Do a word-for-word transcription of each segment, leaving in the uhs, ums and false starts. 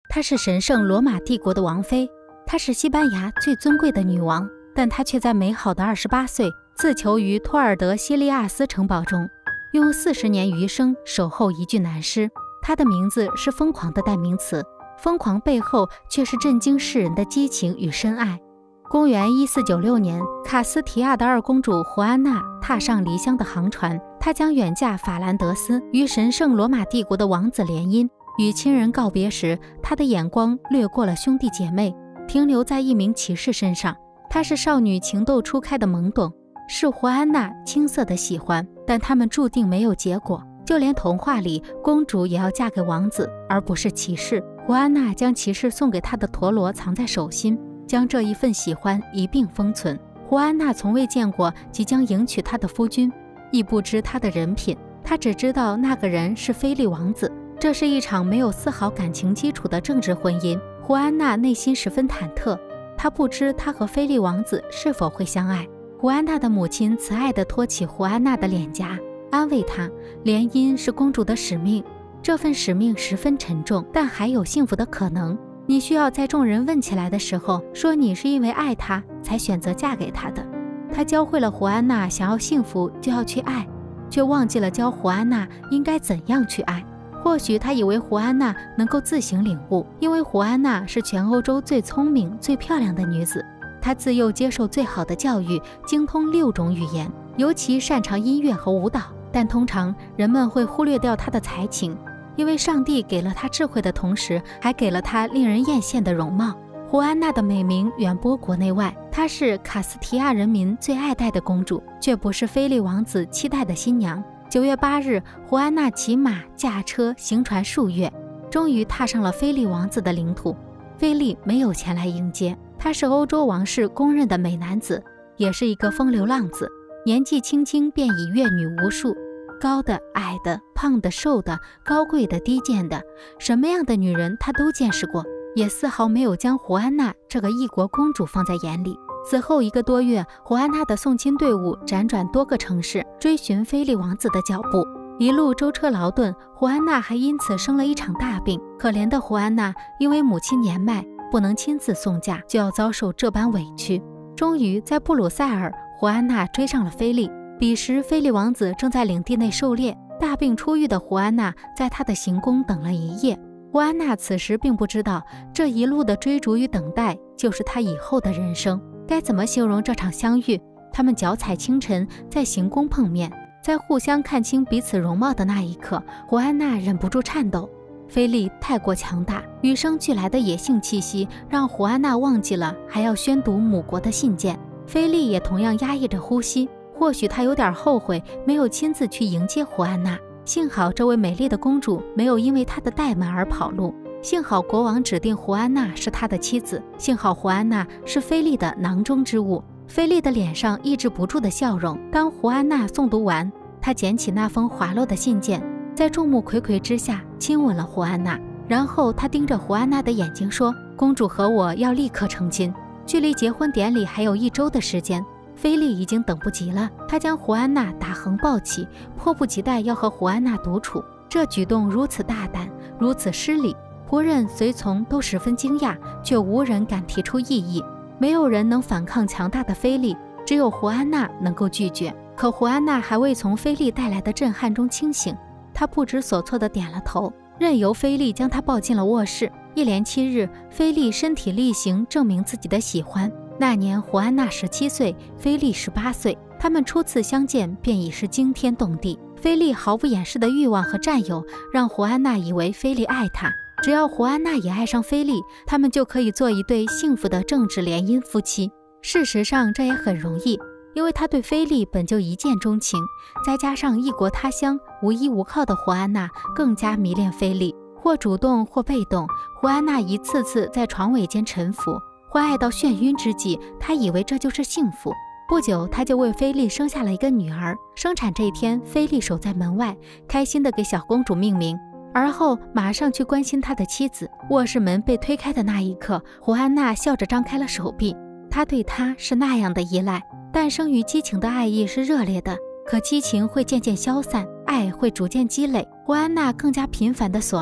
她是神圣罗马帝国的王妃，她是西班牙最尊贵的女王，但她却在美好的二十八岁自囚于托尔德西利亚斯城堡中，用四十年余生守候一具男尸。她的名字是疯狂的代名词，疯狂背后却是震惊世人的激情与深爱。公元一四九六年，卡斯提亚的二公主胡安娜踏上离乡的航船，她将远嫁法兰德斯，与神圣罗马帝国的王子联姻。与亲人告别时，她的眼光掠过了兄弟姐妹，停留在一名骑士身上。她是少女情窦初开的懵懂，是胡安娜青涩的喜欢，但他们注定没有结果。就连童话里，公主也要嫁给王子，而不是骑士。胡安娜将骑士送给她的陀螺藏在手心，将这一份喜欢一并封存。胡安娜从未见过即将迎娶她的夫君，亦不知他的人品，她只知道那个人是菲利王子。这是一场没有丝毫感情基础的政治婚姻。胡安娜内心十分忐忑，她不知她和菲利王子是否会相爱。胡安娜的母亲慈爱地托起胡安娜的脸颊，安慰她，联姻是公主的使命，这份使命十分沉重，但还有幸福的可能。你需要在众人问起来的时候说你是因为爱他才选择嫁给他的。他教会了胡安娜，想要幸福就要去爱，却忘记了教胡安娜应该怎样去爱。或许他以为胡安娜能够自行领悟，因为胡安娜是全欧洲最聪明最漂亮的女子，她自幼接受最好的教育，精通六种语言，尤其擅长音乐和舞蹈。但通常人们会忽略掉她的才情，因为上帝给了她智慧的同时，还给了她令人艳羡的容貌。胡安娜的美名远播国内外，她是卡斯提亚人民最爱戴的公主，却不是菲利王子期待的新娘。九月八日，胡安娜骑马驾车行船数月，终于踏上了菲利王子的领土。菲利没有前来迎接，他是欧洲王室公认的美男子，也是一个风流浪子，年纪轻轻便已阅女无数，高的、矮的、胖的、瘦的、高贵的、低贱的，什么样的女人他都见识过，也丝毫没有将胡安娜这个异国公主放在眼里。此后一个多月，胡安娜的送亲队伍辗转多个城市，追寻菲利王子的脚步，一路舟车劳顿。胡安娜还因此生了一场大病。可怜的胡安娜因为母亲年迈，不能亲自送嫁，就要遭受这般委屈。终于在布鲁塞尔，胡安娜追上了菲利。彼时菲利王子正在领地内狩猎，大病初愈的胡安娜在他的行宫等了一夜。胡安娜此时并不知道，这一路的追逐与等待就是她以后的人生。该怎么形容这场相遇？他们脚踩清晨，在行宫碰面，在互相看清彼此容貌的那一刻，胡安娜忍不住颤抖。菲利太过强大，与生俱来的野性气息让胡安娜忘记了还要宣读母国的信件。菲利也同样压抑着呼吸，或许他有点后悔没有亲自去迎接胡安娜。幸好这位美丽的公主没有因为他的怠慢而跑路，幸好国王指定胡安娜是他的妻子，幸好胡安娜是菲利的囊中之物。菲利的脸上抑制不住的笑容。当胡安娜诵读完，他捡起那封滑落的信件，在众目睽睽之下亲吻了胡安娜，然后他盯着胡安娜的眼睛说：“公主和我要立刻成亲。”距离结婚典礼还有一周的时间，菲利已经等不及了。他将胡安娜打横抱起，迫不及待要和胡安娜独处。这举动如此大胆，如此失礼，仆人随从都十分惊讶，却无人敢提出异议。没有人能反抗强大的菲利，只有胡安娜能够拒绝。可胡安娜还未从菲利带来的震撼中清醒，她不知所措地点了头，任由菲利将她抱进了卧室。一连七日，菲利身体力行证明自己的喜欢。那年胡安娜十七岁，菲利十八岁，他们初次相见便已是惊天动地。菲利毫不掩饰的欲望和占有让胡安娜以为菲利爱她，只要胡安娜也爱上菲利，他们就可以做一对幸福的政治联姻夫妻。事实上这也很容易，因为他对菲利本就一见钟情，再加上异国他乡无依无靠的胡安娜更加迷恋菲利。或主动或被动，胡安娜一次次在床尾间臣服，或爱到眩晕之际，她以为这就是幸福。不久，她就为菲利生下了一个女儿。生产这一天，菲利守在门外，开心地给小公主命名，而后马上去关心他的妻子。卧室门被推开的那一刻，胡安娜笑着张开了手臂。她对他是那样的依赖，诞生于激情的爱意是热烈的，可激情会渐渐消散，爱会逐渐积累。胡安娜更加频繁的所爱，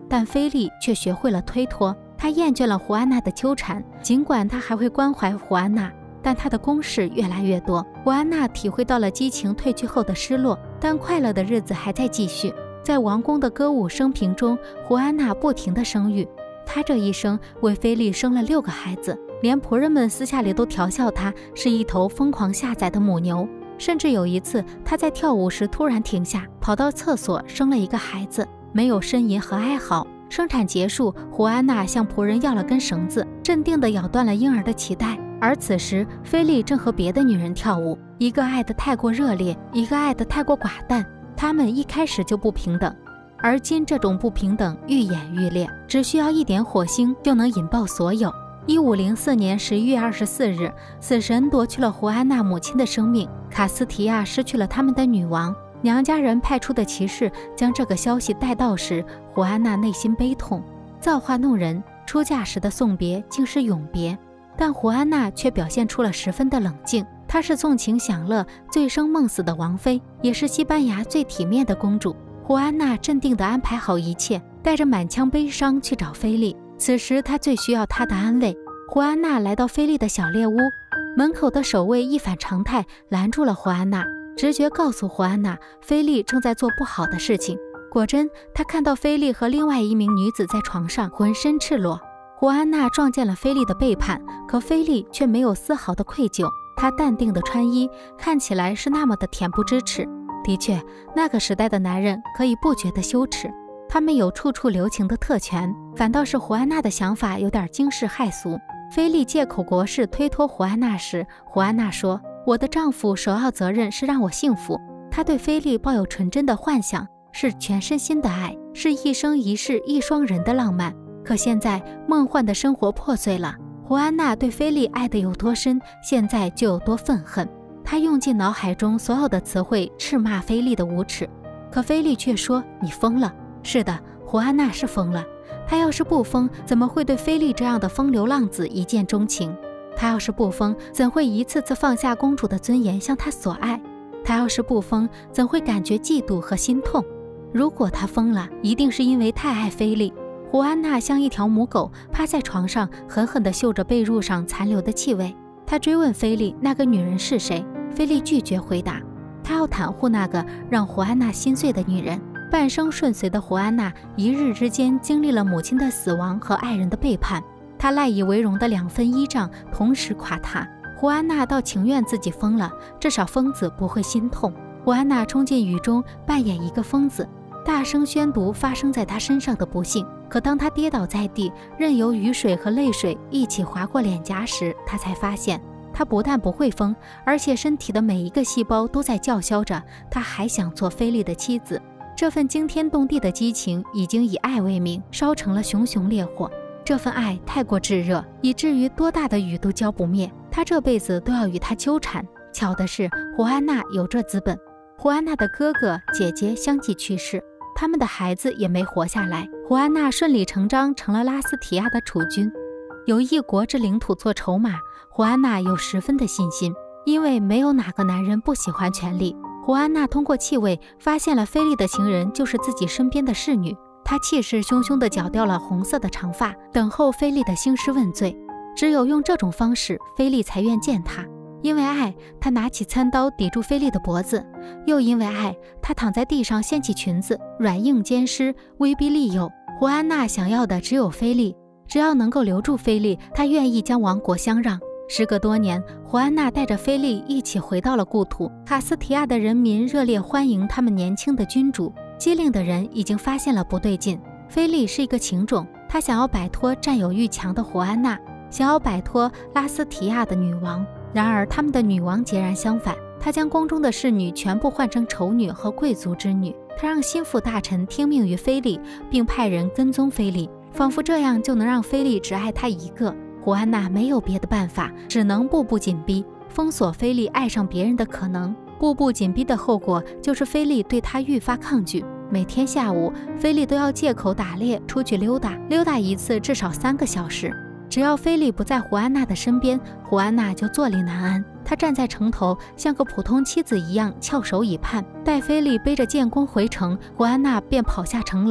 但菲利却学会了推脱。他厌倦了胡安娜的纠缠，尽管他还会关怀胡安娜，但他的攻势越来越多。胡安娜体会到了激情褪去后的失落，但快乐的日子还在继续。在王宫的歌舞升平中，胡安娜不停地生育，她这一生为菲利生了六个孩子，连仆人们私下里都调笑她是一头疯狂下载的母牛。甚至有一次，她在跳舞时突然停下，跑到厕所生了一个孩子，没有呻吟和哀嚎。生产结束，胡安娜向仆人要了根绳子，镇定地咬断了婴儿的脐带。而此时，菲利正和别的女人跳舞，一个爱得太过热烈，一个爱得太过寡淡。他们一开始就不平等，而今这种不平等愈演愈烈，只需要一点火星就能引爆所有。一五零四年十一月二十四日，死神夺去了胡安娜母亲的生命，卡斯提亚失去了他们的女王。娘家人派出的骑士将这个消息带到时，胡安娜内心悲痛。造化弄人，出嫁时的送别竟是永别，但胡安娜却表现出了十分的冷静。她是纵情享乐、醉生梦死的王妃，也是西班牙最体面的公主。胡安娜镇定地安排好一切，带着满腔悲伤去找菲利。此时她最需要他的安慰。胡安娜来到菲利的小猎屋，门口的守卫一反常态，拦住了胡安娜。直觉告诉胡安娜，菲利正在做不好的事情。果真，他看到菲利和另外一名女子在床上，浑身赤裸。胡安娜撞见了菲利的背叛，可菲利却没有丝毫的愧疚。他淡定的穿衣，看起来是那么的恬不知耻。的确，那个时代的男人可以不觉得羞耻，他们有处处留情的特权。反倒是胡安娜的想法有点惊世骇俗。菲利借口国事推脱胡安娜时，胡安娜说：“我的丈夫首要责任是让我幸福。”他对菲利抱有纯真的幻想，是全身心的爱，是一生一世一双人的浪漫。可现在梦幻的生活破碎了，胡安娜对菲利爱得有多深，现在就有多愤恨。她用尽脑海中所有的词汇斥骂菲利的无耻，可菲利却说：“你疯了。”是的，胡安娜是疯了。她要是不疯，怎么会对菲利这样的风流浪子一见钟情？她要是不疯，怎会一次次放下公主的尊严向他索爱？她要是不疯，怎会感觉嫉妒和心痛？如果她疯了，一定是因为太爱菲利。胡安娜像一条母狗，趴在床上，狠狠地嗅着被褥上残留的气味。她追问菲利那个女人是谁，菲利拒绝回答。他要袒护那个让胡安娜心碎的女人。半生顺遂的胡安娜，一日之间经历了母亲的死亡和爱人的背叛。她赖以为荣的两份依仗同时垮塌。胡安娜倒情愿自己疯了，至少疯子不会心痛。胡安娜冲进雨中，扮演一个疯子，大声宣读发生在她身上的不幸。可当她跌倒在地，任由雨水和泪水一起划过脸颊时，她才发现，她不但不会疯，而且身体的每一个细胞都在叫嚣着，她还想做菲利的妻子。这份惊天动地的激情已经以爱为名，烧成了熊熊烈火。这份爱太过炙热，以至于多大的雨都浇不灭。他这辈子都要与她纠缠。巧的是，胡安娜有这资本。胡安娜的哥哥姐姐相继去世，他们的孩子也没活下来。胡安娜顺理成章成了拉斯提亚的储君，有一国之领土做筹码。胡安娜有十分的信心，因为没有哪个男人不喜欢权力。胡安娜通过气味发现了菲利的情人就是自己身边的侍女。她气势汹汹地绞掉了红色的长发，等候菲利的兴师问罪。只有用这种方式，菲利才愿见她。因为爱，她拿起餐刀抵住菲利的脖子；又因为爱，她躺在地上掀起裙子，软硬兼施，威逼利诱。胡安娜想要的只有菲利，只要能够留住菲利，她愿意将王国相让。时隔多年，胡安娜带着菲利一起回到了故土。卡斯提亚的人民热烈欢迎他们年轻的君主。机灵的人已经发现了不对劲，菲利是一个情种，他想要摆脱占有欲强的胡安娜，想要摆脱拉斯提亚的女王。然而他们的女王截然相反，她将宫中的侍女全部换成丑女和贵族之女，她让心腹大臣听命于菲利，并派人跟踪菲利，仿佛这样就能让菲利只爱她一个。胡安娜没有别的办法，只能步步紧逼，封锁菲利爱上别人的可能。步步紧逼的后果就是菲利对她愈发抗拒。每天下午，菲利都要借口打猎出去溜达，溜达一次至少三个小时。只要菲利不在胡安娜的身边，胡安娜就坐立难安。她站在城头，像个普通妻子一样翘首以盼。待菲利背着剑弓回城，胡安娜便跑下城楼，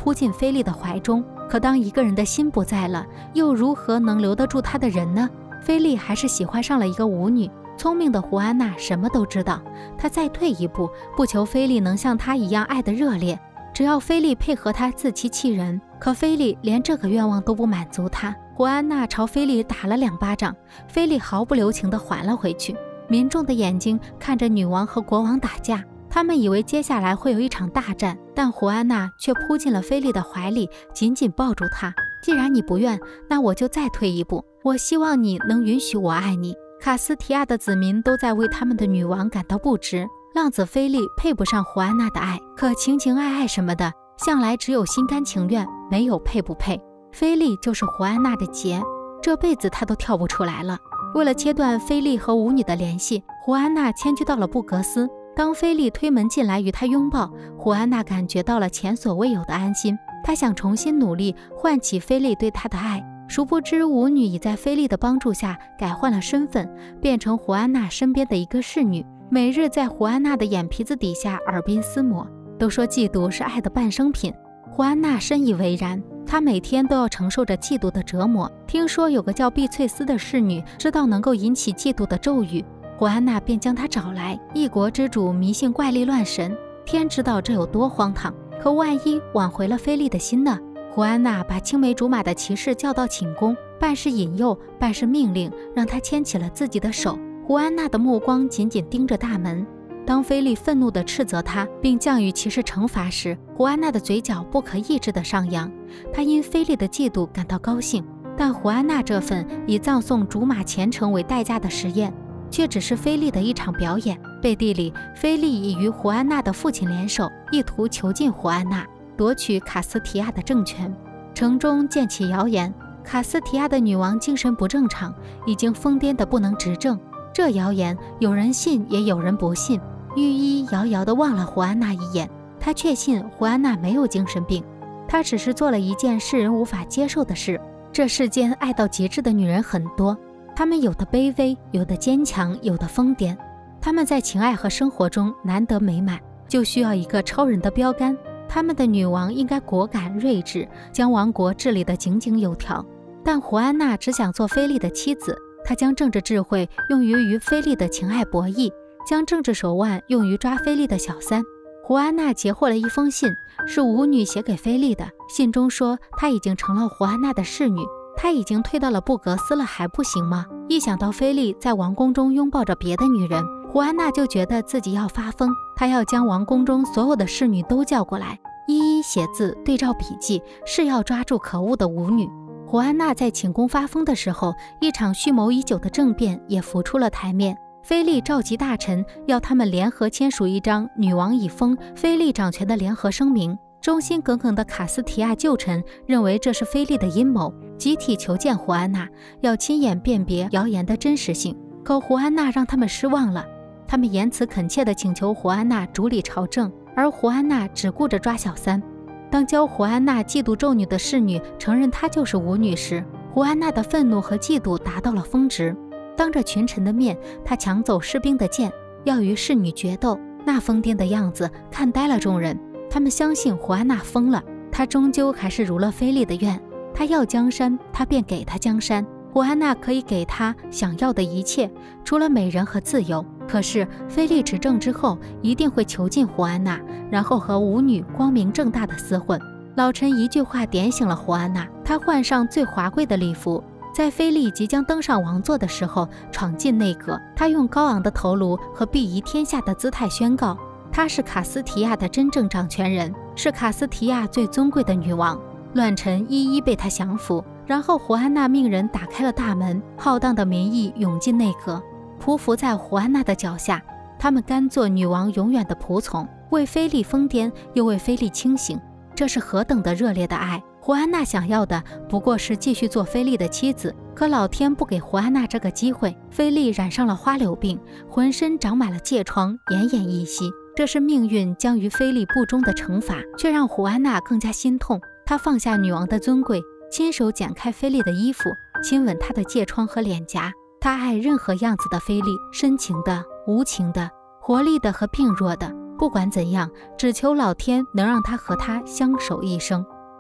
扑进菲利的怀中。可当一个人的心不在了，又如何能留得住他的人呢？菲利还是喜欢上了一个舞女。聪明的胡安娜什么都知道，她再退一步，不求菲利能像她一样爱得热烈，只要菲利配合她自欺欺人。可菲利连这个愿望都不满足她。胡安娜朝菲利打了两巴掌，菲利毫不留情地还了回去。民众的眼睛看着女王和国王打架，他们以为接下来会有一场大战，但胡安娜却扑进了菲利的怀里，紧紧抱住他。既然你不愿，那我就再退一步，我希望你能允许我爱你。卡斯提亚的子民都在为他们的女王感到不值，浪子菲利配不上胡安娜的爱，可情情爱爱什么的，向来只有心甘情愿，没有配不配。菲利就是胡安娜的结，这辈子她都跳不出来了。为了切断菲利和舞女的联系，胡安娜迁居到了布格斯。当菲利推门进来与她拥抱，胡安娜感觉到了前所未有的安心。她想重新努力唤起菲利对她的爱，殊不知舞女已在菲利的帮助下改换了身份，变成胡安娜身边的一个侍女，每日在胡安娜的眼皮子底下耳鬓厮磨。都说嫉妒是爱的半生品，胡安娜深以为然。她每天都要承受着嫉妒的折磨。听说有个叫碧翠丝的侍女知道能够引起嫉妒的咒语，胡安娜便将她找来。一国之主迷信怪力乱神，天知道这有多荒唐。可万一挽回了菲利的心呢？胡安娜把青梅竹马的骑士叫到寝宫，半是引诱，半是命令，让他牵起了自己的手。胡安娜的目光紧紧盯着大门。当菲利愤怒地斥责他，并降与骑士惩罚时，胡安娜的嘴角不可抑制地上扬。她因菲利的嫉妒感到高兴，但胡安娜这份以葬送竹马虔诚为代价的实验，却只是菲利的一场表演。背地里，菲利已与胡安娜的父亲联手，意图囚禁胡安娜，夺取卡斯提亚的政权。城中溅起谣言，卡斯提亚的女王精神不正常，已经疯癫得不能执政。这谣言有人信，也有人不信。御医遥遥地望了胡安娜一眼，他确信胡安娜没有精神病，她只是做了一件世人无法接受的事。这世间爱到极致的女人很多，她们有的卑微，有的坚强，有的疯癫。她们在情爱和生活中难得美满，就需要一个超人的标杆。他们的女王应该果敢睿智，将王国治理得井井有条。但胡安娜只想做菲利的妻子，她将政治智慧用于与菲利的情爱博弈，将政治手腕用于抓菲利的小三。胡安娜截获了一封信，是舞女写给菲利的。信中说她已经成了胡安娜的侍女，她已经退到了布格斯了，还不行吗？一想到菲利在王宫中拥抱着别的女人，胡安娜就觉得自己要发疯。她要将王宫中所有的侍女都叫过来，一一写字对照笔记，是要抓住可恶的舞女。胡安娜在寝宫发疯的时候，一场蓄谋已久的政变也浮出了台面。菲利召集大臣，要他们联合签署一张女王已封、菲利掌权的联合声明。忠心耿耿的卡斯提亚旧臣认为这是菲利的阴谋，集体求见胡安娜，要亲眼辨别谣言的真实性。可胡安娜让他们失望了，他们言辞恳切地请求胡安娜主理朝政，而胡安娜只顾着抓小三。当教胡安娜嫉妒咒女的侍女承认她就是舞女时，胡安娜的愤怒和嫉妒达到了峰值。当着群臣的面，她抢走士兵的剑，要与侍女决斗。那疯癫的样子看呆了众人，他们相信胡安娜疯了。她终究还是如了菲利的愿，她要江山，她便给她江山。胡安娜可以给她想要的一切，除了美人和自由。可是菲利执政之后，一定会囚禁胡安娜，然后和舞女光明正大的厮混。老臣一句话点醒了胡安娜，她换上最华贵的礼服，在菲利即将登上王座的时候闯进内阁。他用高昂的头颅和鄙夷天下的姿态宣告，她是卡斯提亚的真正掌权人，是卡斯提亚最尊贵的女王。乱臣一一被他降服。然后胡安娜命人打开了大门，浩荡的民意涌进内阁，匍匐在胡安娜的脚下。他们甘做女王永远的仆从，为菲利疯癫，又为菲利清醒。这是何等的热烈的爱！胡安娜想要的不过是继续做菲利的妻子，可老天不给胡安娜这个机会。菲利染上了花柳病，浑身长满了疥疮，奄奄一息。这是命运将于菲利不忠的惩罚，却让胡安娜更加心痛。她放下女王的尊贵，亲手剪开菲利的衣服，亲吻她的疥疮和脸颊。她爱任何样子的菲利，深情的、无情的、活力的和病弱的，不管怎样，只求老天能让她和他相守一生。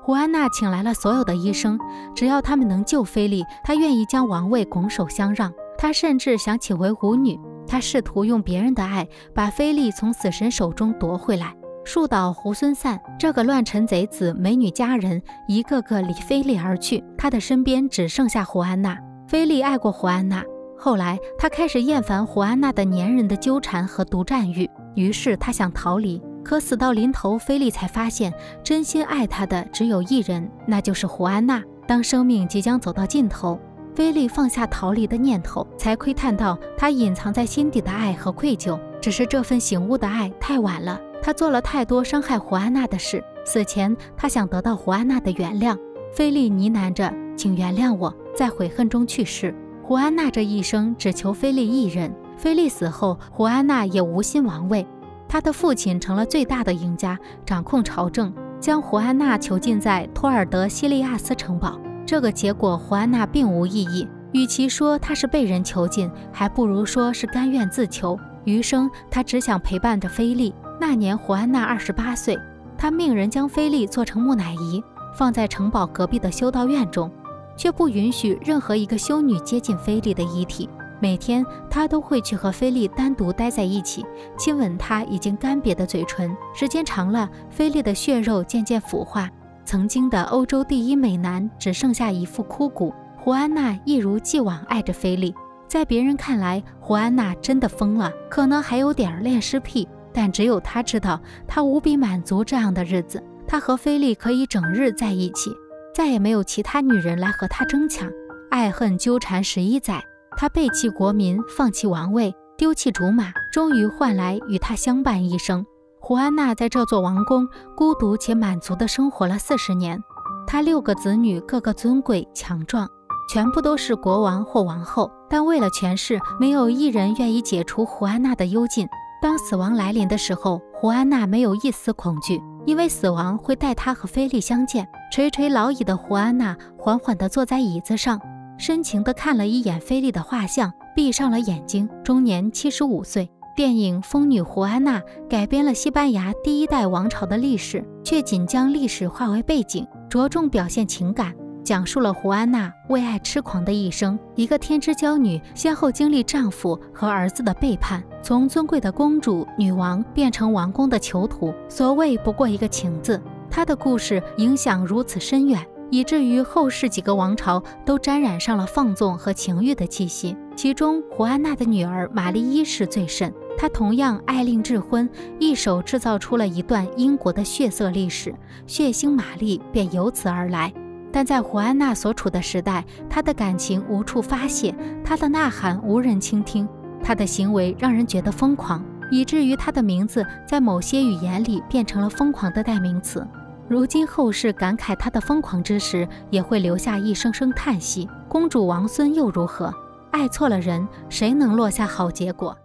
胡安娜请来了所有的医生，只要他们能救菲利，她愿意将王位拱手相让。她甚至想起为舞女，她试图用别人的爱把菲利从死神手中夺回来。树倒猢狲散，这个乱臣贼子、美女佳人一个个离菲利而去，他的身边只剩下胡安娜。菲利爱过胡安娜，后来他开始厌烦胡安娜的粘人的纠缠和独占欲，于是他想逃离。可死到临头，菲利才发现真心爱他的只有一人，那就是胡安娜。当生命即将走到尽头，菲利放下逃离的念头，才窥探到他隐藏在心底的爱和愧疚。只是这份醒悟的爱太晚了，他做了太多伤害胡安娜的事。死前，他想得到胡安娜的原谅。菲利呢喃着：“请原谅我。”在悔恨中去世。胡安娜这一生只求菲利一人。菲利死后，胡安娜也无心王位。他的父亲成了最大的赢家，掌控朝政，将胡安娜囚禁在托尔德西利亚斯城堡。这个结果胡安娜并无异议，与其说她是被人囚禁，还不如说是甘愿自囚。余生她只想陪伴着菲利。那年胡安娜二十八岁，她命人将菲利做成木乃伊，放在城堡隔壁的修道院中，却不允许任何一个修女接近菲利的遗体。每天他都会去和菲利单独待在一起，亲吻他已经干瘪的嘴唇。时间长了，菲利的血肉渐渐腐化，曾经的欧洲第一美男只剩下一副枯骨。胡安娜一如既往爱着菲利，在别人看来，胡安娜真的疯了，可能还有点恋尸癖，但只有她知道，她无比满足这样的日子。她和菲利可以整日在一起，再也没有其他女人来和她争抢。爱恨纠缠十一载，他背弃国民，放弃王位，丢弃竹马，终于换来与他相伴一生。胡安娜在这座王宫孤独且满足地生活了四十年。她六个子女个个尊贵强壮，全部都是国王或王后，但为了权势，没有一人愿意解除胡安娜的幽禁。当死亡来临的时候，胡安娜没有一丝恐惧，因为死亡会带她和菲利相见。垂垂老矣的胡安娜缓缓地坐在椅子上，深情地看了一眼菲利的画像，闭上了眼睛。终年七十五岁。电影《疯女胡安娜》改编了西班牙第一代王朝的历史，却仅将历史化为背景，着重表现情感，讲述了胡安娜为爱痴狂的一生。一个天之娇女，先后经历丈夫和儿子的背叛，从尊贵的公主、女王变成王宫的囚徒。所谓不过一个情字，她的故事影响如此深远，以至于后世几个王朝都沾染上了放纵和情欲的气息。其中，胡安娜的女儿玛丽一世最甚，她同样爱令智昏，一手制造出了一段英国的血色历史，血腥玛丽便由此而来。但在胡安娜所处的时代，她的感情无处发泄，她的呐喊无人倾听，她的行为让人觉得疯狂，以至于她的名字在某些语言里变成了疯狂的代名词。如今后世感慨她的疯狂之时，也会留下一声声叹息。公主王孙又如何？爱错了人，谁能落下好结果？